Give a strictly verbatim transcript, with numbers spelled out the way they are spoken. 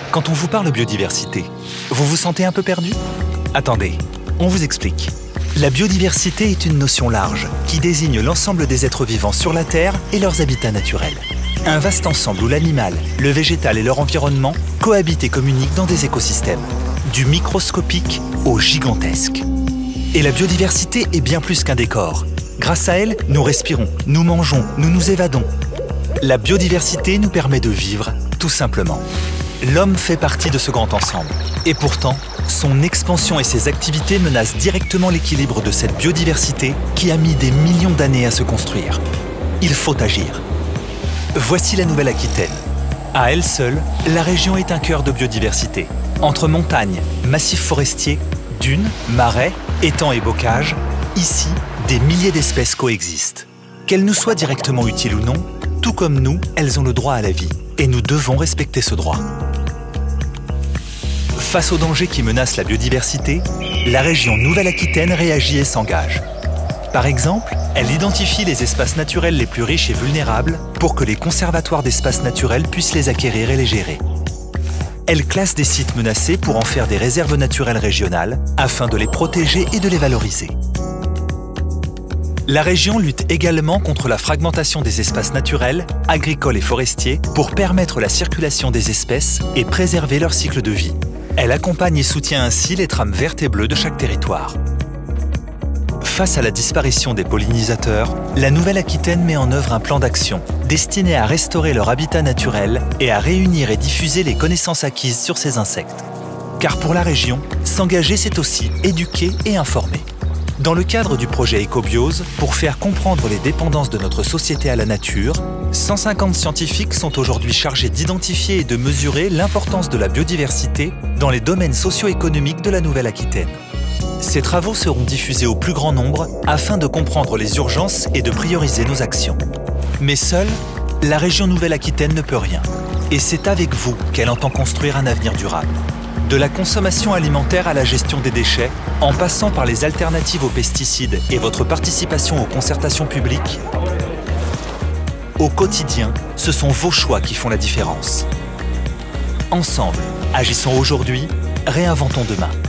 Quand on vous parle biodiversité, vous vous sentez un peu perdu? Attendez, on vous explique. La biodiversité est une notion large qui désigne l'ensemble des êtres vivants sur la Terre et leurs habitats naturels. Un vaste ensemble où l'animal, le végétal et leur environnement cohabitent et communiquent dans des écosystèmes, du microscopique au gigantesque. Et la biodiversité est bien plus qu'un décor. Grâce à elle, nous respirons, nous mangeons, nous nous évadons. La biodiversité nous permet de vivre, tout simplement. L'homme fait partie de ce grand ensemble. Et pourtant, son expansion et ses activités menacent directement l'équilibre de cette biodiversité qui a mis des millions d'années à se construire. Il faut agir. Voici la Nouvelle-Aquitaine. À elle seule, la région est un cœur de biodiversité. Entre montagnes, massifs forestiers, dunes, marais, étangs et bocages, ici, des milliers d'espèces coexistent. Qu'elles nous soient directement utiles ou non, tout comme nous, elles ont le droit à la vie. Et nous devons respecter ce droit. Face aux dangers qui menacent la biodiversité, la région Nouvelle-Aquitaine réagit et s'engage. Par exemple, elle identifie les espaces naturels les plus riches et vulnérables pour que les conservatoires d'espaces naturels puissent les acquérir et les gérer. Elle classe des sites menacés pour en faire des réserves naturelles régionales afin de les protéger et de les valoriser. La région lutte également contre la fragmentation des espaces naturels, agricoles et forestiers pour permettre la circulation des espèces et préserver leur cycle de vie. Elle accompagne et soutient ainsi les trames vertes et bleues de chaque territoire. Face à la disparition des pollinisateurs, la Nouvelle-Aquitaine met en œuvre un plan d'action destiné à restaurer leur habitat naturel et à réunir et diffuser les connaissances acquises sur ces insectes. Car pour la région, s'engager c'est aussi éduquer et informer. Dans le cadre du projet Ecobiose, pour faire comprendre les dépendances de notre société à la nature, cent cinquante scientifiques sont aujourd'hui chargés d'identifier et de mesurer l'importance de la biodiversité dans les domaines socio-économiques de la Nouvelle-Aquitaine. Ces travaux seront diffusés au plus grand nombre afin de comprendre les urgences et de prioriser nos actions. Mais seule, la région Nouvelle-Aquitaine ne peut rien. Et c'est avec vous qu'elle entend construire un avenir durable. De la consommation alimentaire à la gestion des déchets, en passant par les alternatives aux pesticides et votre participation aux concertations publiques, au quotidien, ce sont vos choix qui font la différence. Ensemble, agissons aujourd'hui, réinventons demain.